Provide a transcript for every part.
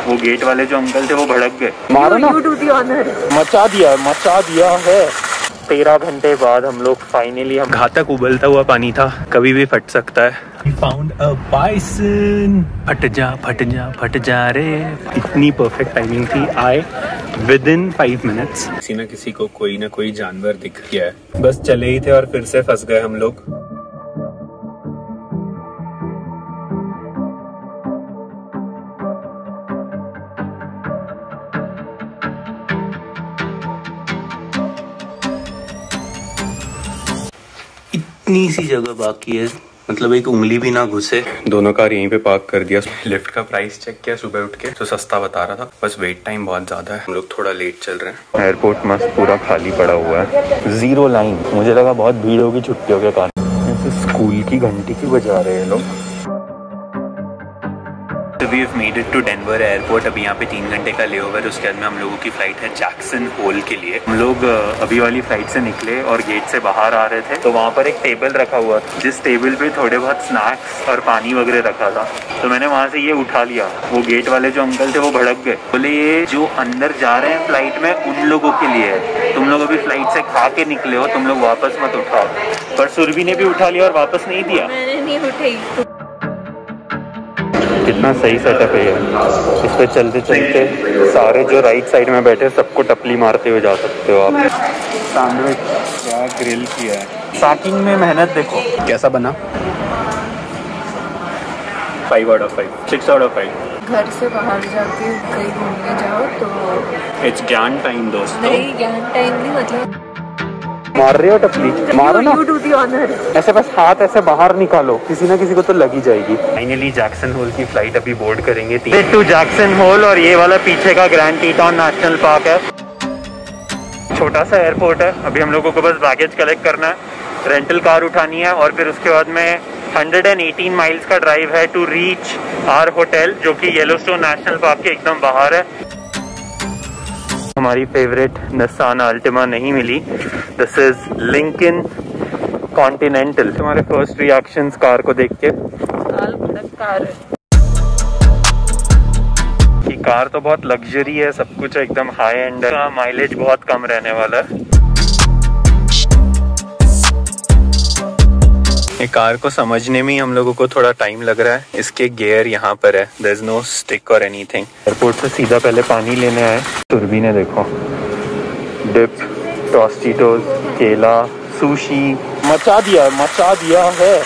वो गेट वाले जो अंकल थे वो भड़क गए। मारो ना, मचा दिया है। 13 घंटे बाद हम लोग फाइनली, हम घातक उबलता हुआ पानी था, कभी भी फट सकता है। We found a bison। फट जा रे। इतनी परफेक्ट टाइमिंग थी, आए within 5 minutes। किसी न किसी को कोई ना कोई जानवर दिख गया है। बस चले ही थे और फिर से फंस गए हम लोग। इतनी सी जगह बाकी है, मतलब एक उंगली भी ना घुसे। दोनों कार यहीं पे पार्क कर दिया। लिफ्ट का प्राइस चेक किया सुबह उठ के, तो सस्ता बता रहा था, बस वेट टाइम बहुत ज्यादा है। हम लोग थोड़ा लेट चल रहे हैं। एयरपोर्ट मस्त पूरा खाली पड़ा हुआ है, 0 लाइन। मुझे लगा बहुत भीड़ होगी छुट्टियों के कारण। स्कूल की घंटी क्यों बजा रहे हैं लोग। We have made it to Denver airport. अभी यहाँ पे 3 घंटे का लेओवर, उसके बाद में हम लोगों की फ्लाइट है जैक्सन होल के लिए। हम लोग अभी वाली फ्लाइट से निकले और गेट से बाहर आ रहे थे, तो वहाँ पर एक टेबल रखा हुआ था, जिस टेबल पे थोड़े बहुत स्नैक्स और पानी वगैरह रखा था। तो मैंने वहाँ से ये उठा लिया। वो गेट वाले जो अंकल थे वो भड़क गए, बोले ये जो अंदर जा रहे हैं फ्लाइट में उन लोगों के लिए है, तुम लोग अभी फ्लाइट से खा के निकले हो, तुम लोग वापस मत उठाओ। पर सुरभि ने भी उठा लिया और वापस नहीं दिया। मैंने नहीं उठाई। कितना सही सेटअप है ये। इस पे चलते चलते सारे जो राइट साइड में बैठे सबको टपली मारते हुए जा सकते हो आप। सैंडविच क्या ग्रिल किया है, पैकिंग में मेहनत देखो। कैसा बना? 5 out of 5, 6 out of 5। घर से बाहर जाके कहीं घूमने जाओ तो इट्स ज्ञान टाइम दोस्तों। नहीं, ज्ञान टाइम नहीं, मतलब मार रहे हो टपली, मारो ना। ऐसे बस हाथ ऐसे बाहर निकालो, किसी ना किसी को तो लग ही जाएगी। फाइनली जैक्सन होल की फ्लाइट अभी बोर्ड करेंगे। टू जैक्सन होल, और ये वाला पीछे का ग्रैंड टीटॉन नेशनल पार्क है। छोटा सा एयरपोर्ट है। अभी हम लोगों को बस बैगेज कलेक्ट करना है, रेंटल कार उठानी है, और फिर उसके बाद में 118 माइल्स का ड्राइव है टू रीच आवर होटल, जो कि येलोस्टोन नेशनल पार्क के एकदम बाहर है। हमारी फेवरेट निसान अल्टिमा नहीं मिली। This is Lincoln Continental. हमारे फर्स्ट रिएक्शंस कार को देख के। कार है। कि कार तो बहुत लग्जरी है, सब कुछ एकदम हाई एंड, माइलेज बहुत कम रहने वाला है। ये कार को समझने में ही हम लोगों को थोड़ा टाइम लग रहा है। इसके गियर यहाँ पर है, देयर इज नो स्टिक और एनीथिंग। एयरपोर्ट से सीधा पहले पानी लेने आए। सुरभि ने देखो डिप, टॉस्टिटोस, केला, सुशी, मचा दिया है।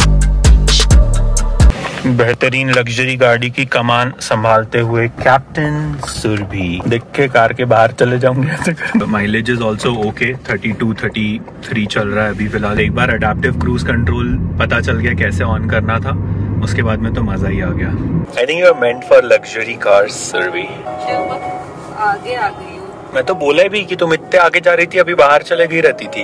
बेहतरीन लग्जरी गाड़ी की कमान संभालते हुए कैप्टन सुरभि। देख के कार के बाहर चले जाऊंगे। माइलेज इज ऑल्सो ओके, 32-33 चल रहा है अभी फिलहाल। एक बार अडेप्टिव क्रूज कंट्रोल पता चल गया कैसे ऑन करना था, उसके बाद में तो मजा ही आ गया। I think you are meant for luxury cars Surabhi. आगे आ गई हूँ मैं तो बोला भी कि तुम इतने आगे जा रही थी, अभी बाहर चले गई रहती थी।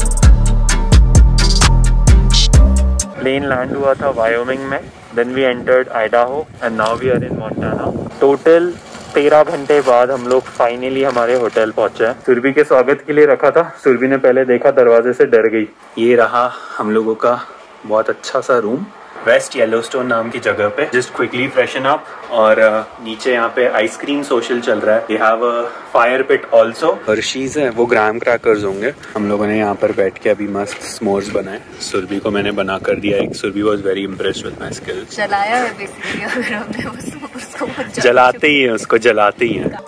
प्लेन लैंड हुआ था वायोमिंग में, then we entered Idaho and now we are in Montana। Total 13 घंटे बाद हम लोग फाइनली हमारे होटल पहुंचे हैं। सुरभि के स्वागत के लिए रखा था, सुरभि ने पहले देखा, दरवाजे से डर गई। ये रहा हम लोगों का बहुत अच्छा सा रूम, वेस्ट येलोस्टोन नाम की जगह पे। जस्ट क्विकली फ्रेशन अप, और नीचे यहाँ पे आइसक्रीम सोशल चल रहा है। We have a fire pit also. Hershey's है, वो ग्राम क्रैकर्स होंगे। हम लोगों ने यहाँ पर बैठ के अभी मस्त स्मोर्स बनाए। सुरभि को मैंने बना कर दिया एक। Surabhi was very impressed with my skills. जलाया है बेसिकली, अगर हमने उसको जलाते ही है, उसको जलाते ही है।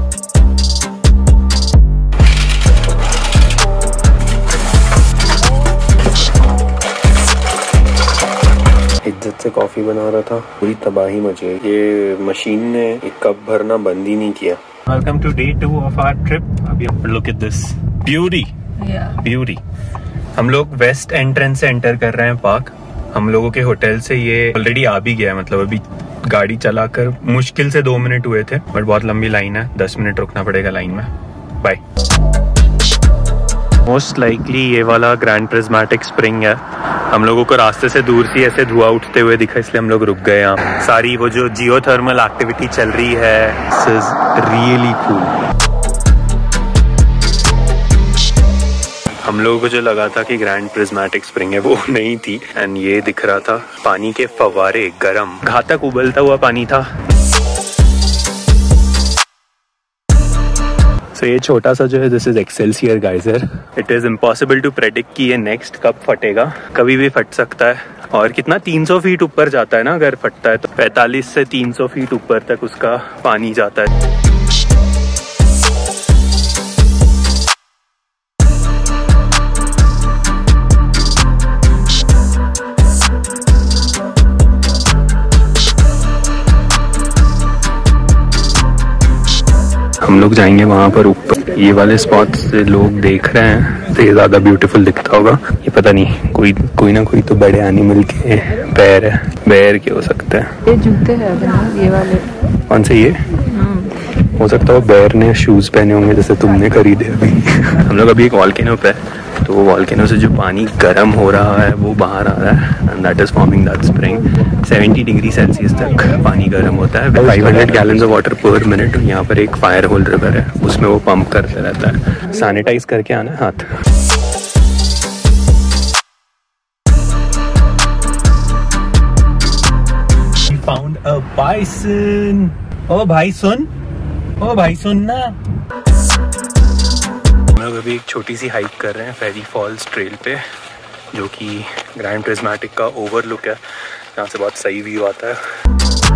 इज्जत से कॉफी बना रहा था, पूरी तबाही मची। ये मशीन ने एक कप भरना बंद ही नहीं किया। Welcome to day 2 of our trip. अभी look at this beauty, beauty. हम लोग वेस्ट एंट्रेंस से एंटर कर रहे हैं पार्क। हम लोगों के होटल से ये ऑलरेडी आ भी गया है, मतलब अभी गाड़ी चलाकर मुश्किल से 2 मिनट हुए थे, बट बहुत लंबी लाइन है, 10 मिनट रुकना पड़ेगा लाइन में। बाय। मोस्ट लाइकली ये वाला ग्रैंड प्रिज्मेटिक स्प्रिंग है। हम लोगों को रास्ते से दूर से ऐसे धुआं उठते हुए दिखा, इसलिए हम लोग रुक गए यहाँ। सारी वो जो जियोथर्मल एक्टिविटी चल रही है, दिस इज रियली कूल। हम लोगों को जो लगा था कि ग्रैंड प्रिज्मेटिक स्प्रिंग है, वो नहीं थी। एंड ये दिख रहा था पानी के फव्वारे, गरम, घातक उबलता हुआ पानी था। तो ये छोटा सा जो है this is Excelsior geyser. It is impossible to predict कि ये नेक्स्ट कब फटेगा, कभी भी फट सकता है। और कितना 300 फीट ऊपर जाता है ना, अगर फटता है तो 45 से 300 फीट ऊपर तक उसका पानी जाता है। हम लोग जाएंगे वहाँ पर ऊपर। ये वाले स्पॉट से लोग देख रहे हैं तो ये ज़्यादा ब्यूटीफुल दिखता होगा। ये पता नहीं कोई ना कोई तो बड़े एनिमल के पैर है। पैर के हो सकते हैं। ये जूते हैं ये वाले। कौन से ये? हो सकता है बैर ने शूज पहने होंगे जैसे तुमने खरीदे अभी। हम लोग अभी एक वॉल्केनो पे, तो वो वॉल्केनो से जो पानी गर्म हो रहा है वो बाहर आ रहा है and that is forming that spring. 70 degree Celsius तक पानी गर्म होता है। 500 gallons of water per minute. यहाँ पर एक फायर होल रिवर है, उसमें वो पंप करते रहता है। सैनिटाइज करके आना है हाथ। Found a bison. ओ भाई सुन, ओ भाई सुन ना। हम लोग अभी एक छोटी सी हाइक कर रहे हैं फेरी फॉल्स ट्रेल पे, जो कि ग्रैंड प्रिज्मेटिक का ओवरलुक है। यहाँ से बहुत सही व्यू आता है।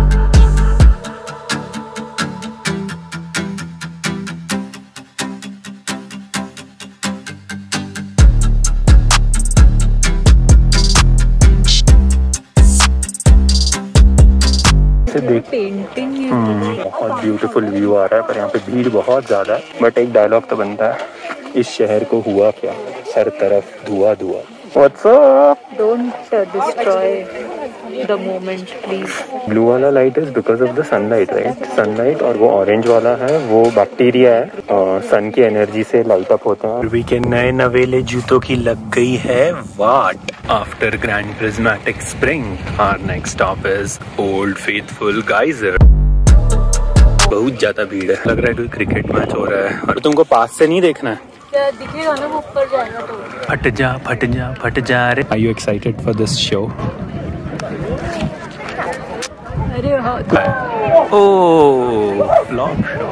पेंटिंग बहुत ब्यूटीफुल व्यू आ रहा है, पर यहाँ पे भीड़ बहुत ज़्यादा है। बट एक डायलॉग तो बनता है, इस शहर को हुआ क्या, हर तरफ धुआं धुआं। What's up? Don't destroy the moment, please. Blue वाला light is because of the sunlight, right? Sunlight. और वो ऑरेंज वाला है वो बैक्टीरिया है, सन की एनर्जी से लाइट अप होता है। वी के नए नवेले जूतों की लग गई है वाट। After Grand Prismatic Spring our next stop is Old Faithful geyser. बहुत ज्यादा भीड़ है, लग रहा है कोई क्रिकेट मैच हो रहा है। और तुमको पास से नहीं देखना है, दिखेगा ना वो ऊपर जाएगा तो। फट जा फट जा फट जा रे। Are you excited for this show? अरे हाँ। Oh, vlog show.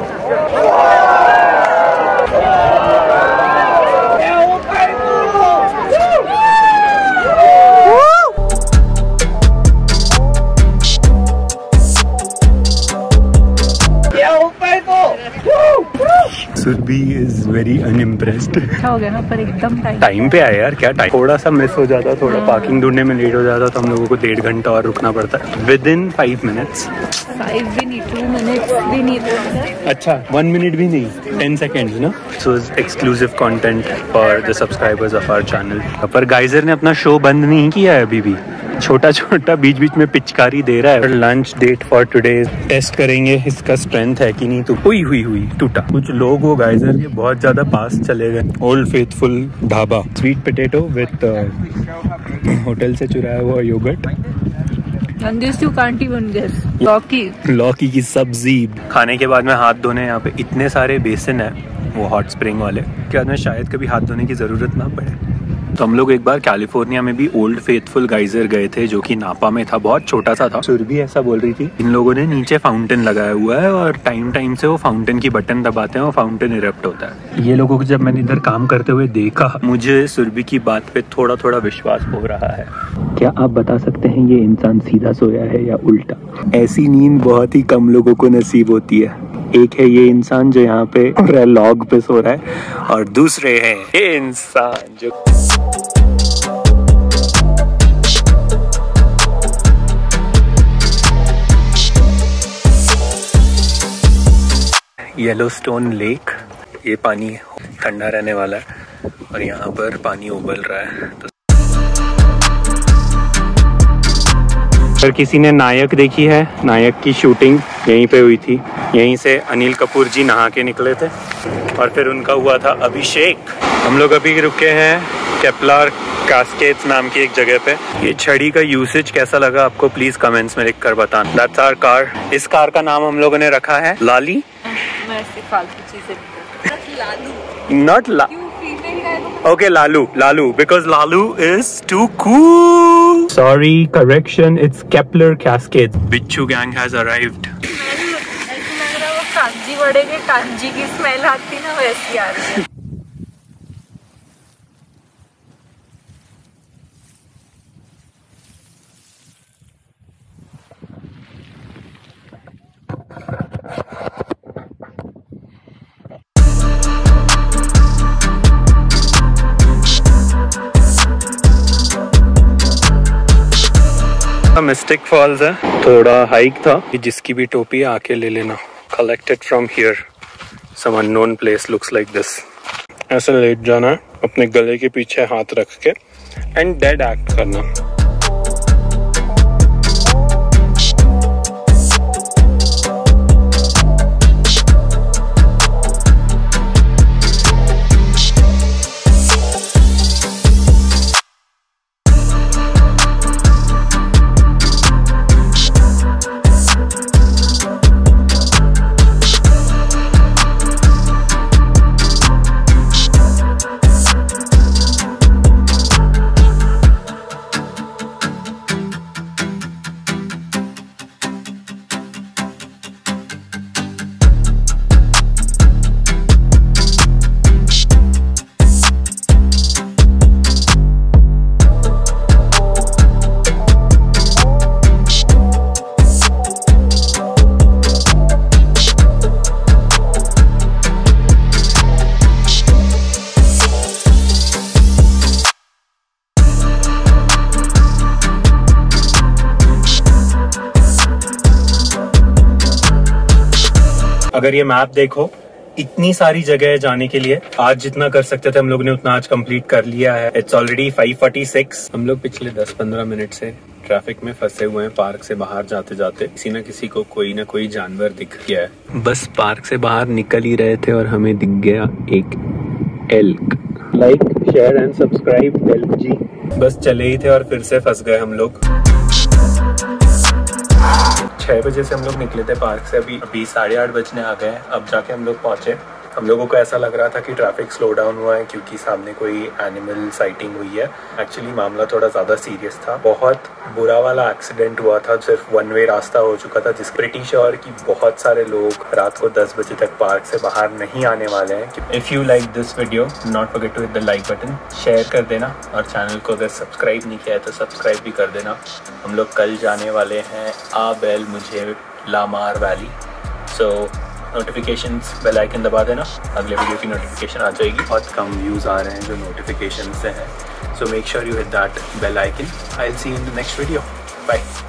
Surabhi is very unimpressed. क्या हो गया? पर एकदम टाइम पे आया यार। क्या टाइम, थोड़ा सा मिस हो जाता, थोड़ा पार्किंग ढूंढने में लेट हो जाता तो हम लोगों को 1.5 घंटा और रुकना पड़ता है। Within 5 minutes. 5 भी नहीं, 2 मिनट्स भी नहीं। अच्छा 1 मिनट भी नहीं, 10 सेकेंड्स ना। So exclusive content for the subscribers of our channel. पर गाइजर ने अपना शो बंद नहीं किया है अभी भी, छोटा छोटा बीच बीच में पिचकारी दे रहा है। Lunch date for today, test करेंगे इसका स्ट्रेंथ है कि नहीं। तो हुई टूटा। कुछ लोग वो गाइजर के बहुत ज्यादा पास चले गए। Old Faithful dhaba, sweet potato with hotel से चुराया हुआ योगर्ट। लौकी की सब्जी। खाने के बाद में हाथ धोने, यहाँ पे इतने सारे बेसिन है वो हॉट स्प्रिंग वाले, के बाद में शायद कभी हाथ धोने की जरूरत ना पड़े। तो हम लोग एक बार कैलिफोर्निया में भी ओल्ड फेथफुल गाइजर गए थे, जो कि नापा में था, बहुत छोटा सा था। सुरभि ऐसा बोल रही थी। इन लोगों ने नीचे फाउंटेन लगाया हुआ है और टाइम टाइम से वो फाउंटेन की बटन दबाते हैं, वो फाउंटेन इरप्ट होता है। ये लोगों को जब मैंने इधर काम करते हुए देखा, मुझे सुरभि की बात पे थोड़ा थोड़ा विश्वास हो रहा है। क्या आप बता सकते हैं ये इंसान सीधा सोया है या उल्टा? ऐसी नींद बहुत ही कम लोगों को नसीब होती है। एक है ये इंसान जो यहाँ पे लॉग पे सो रहा है, और दूसरे हैं ये इंसान जो येलोस्टोन लेक। ये पानी ठंडा रहने वाला है और यहाँ पर पानी उबल रहा है। तो अगर किसी ने नायक देखी है, नायक की शूटिंग यहीं पे हुई थी। यहीं से अनिल कपूर जी नहा के निकले थे और फिर उनका हुआ था अभिषेक। हम लोग अभी रुके हैं केपलर कैस्केड्स नाम की एक जगह पे। ये छड़ी का यूसेज कैसा लगा आपको प्लीज कमेंट्स में लिख कर बताना। That's our car. इस कार का नाम हम लोगों ने रखा है लाली। Not La. Okay, Lalu, because Lalu is too cool. Sorry, correction. It's Kepler Cascades. Bichu gang has arrived. Kanji वड़े के कांजी की स्मेल आती ना, वैसी आ रही है। मिस्टिक फॉल्स है, थोड़ा हाइक था। जिसकी भी टोपी आके ले लेना। Collected from here, some unknown place looks like this. ऐसे लेट जाना है, अपने गले के पीछे हाथ रख के एंड डेड एक्ट करना। अगर ये मैप देखो, इतनी सारी जगह है जाने के लिए। आज जितना कर सकते थे हम लोग ने उतना आज कंप्लीट कर लिया है। It's already 5:46। हम लोग पिछले 10-15 मिनट से ट्रैफिक में फंसे हुए हैं। पार्क से बाहर जाते जाते किसी न किसी को कोई ना कोई जानवर दिख गया है। बस पार्क से बाहर निकल ही रहे थे और हमें दिख गया एक elk. Like, share and subscribe elk ji. बस चले ही थे और फिर से फंस गए हम लोग। 6 बजे से हम लोग निकले थे पार्क से, अभी 8:30 बजने आ गए। अब जाके हम लोग पहुंचे। हम लोगों को ऐसा लग रहा था कि ट्रैफिक स्लो डाउन हुआ है क्योंकि सामने कोई एनिमल साइटिंग हुई है। एक्चुअली मामला थोड़ा ज़्यादा सीरियस था। बहुत बुरा वाला एक्सीडेंट हुआ था। सिर्फ 1 वे रास्ता हो चुका था, जिस ब्रिटिश श्योर की बहुत सारे लोग रात को 10 बजे तक पार्क से बाहर नहीं आने वाले हैं। If you like this video, not forget to hit the like button, share कर देना और चैनल को अगर सब्सक्राइब नहीं किया है तो सब्सक्राइब भी कर देना। हम लोग कल जाने वाले हैं आबेल मुझे Lamar Valley. So notifications bell icon दबा देना, अगले वीडियो की नोटिफिकेशन आ जाएगी। बहुत कम व्यूज़ आ रहे हैं जो नोटिफिकेशन से हैं, so make sure you hit that bell icon. I will see you in the next video. Bye.